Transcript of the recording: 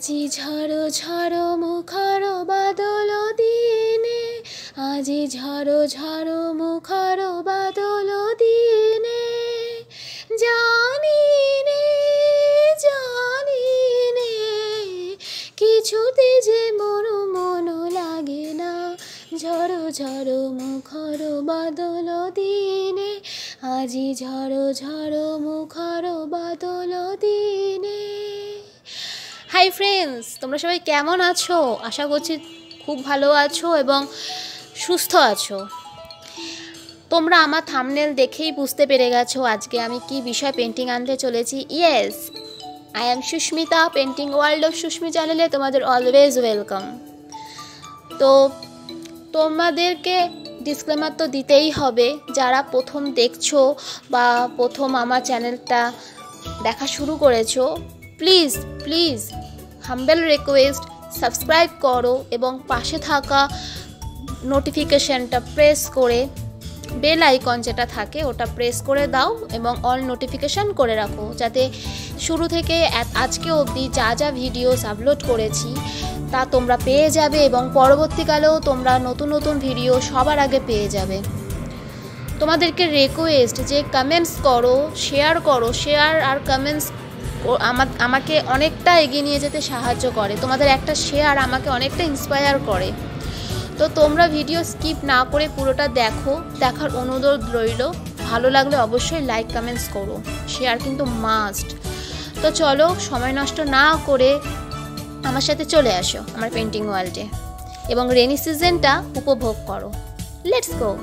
আজি ঝড়ো ঝড়ো মুখর বাদল দিনে, আজি ঝড়ো ঝড়ো মুখর বাদল দিনে, জানি নে জানি নে কিছুতে যে মন লাগে না। ঝড়ো ঝড়ো মুখর বাদল দিনে, আজি ঝড়ো ঝড়ো মুখর বাদল দিনে। হাই ফ্রেন্ডস, তোমরা সবাই কেমন আছো? আশা করছি খুব ভালো আছো এবং সুস্থ আছো। তোমরা আমার থাম্বনেল দেখেই বুঝতে পেরে গেছো আজকে আমি কি বিষয় পেন্টিং আনতে চলেছি। Yes, I am Susmita, painting world of Susmi চ্যানেলে তোমাদের অলওয়েজ ওয়েলকাম। তো তোমাদেরকে ডিসক্লেমার তো দিতেই হবে, যারা প্রথম দেখছো বা প্রথম আমার চ্যানেলটা দেখা শুরু করেছো, please please humble request subscribe করো এবং পাশে থাকা নোটিফিকেশানটা প্রেস করে বেল আইকন যেটা থাকে ওটা প্রেস করে দাও এবং অল নোটিফিকেশান করে রাখো, যাতে শুরু থেকে আজকে অবধি যা যা ভিডিওস আপলোড করেছি তা তোমরা পেয়ে যাবে এবং পরবর্তীকালেও তোমরা নতুন নতুন ভিডিও সবার আগে পেয়ে যাবে। তোমাদেরকে রিকোয়েস্ট যে কমেন্টস করো, শেয়ার আর কমেন্টস আমাকে অনেকটা এগিয়ে নিয়ে যেতে সাহায্য করে। তোমাদের একটা শেয়ার আমাকে অনেকটা ইন্সপায়ার করে। তো তোমরা ভিডিও স্কিপ না করে পুরোটা দেখো, দেখার অনুরোধ রইল। ভালো লাগলে অবশ্যই লাইক কমেন্টস করো, শেয়ার কিন্তু মাস্ট। তো চলো সময় নষ্ট না করে আমার সাথে চলে আসো আমার পেন্টিং ওয়ার্ল্ডে এবং রেনি সিজনটা উপভোগ করো। লেটস গো।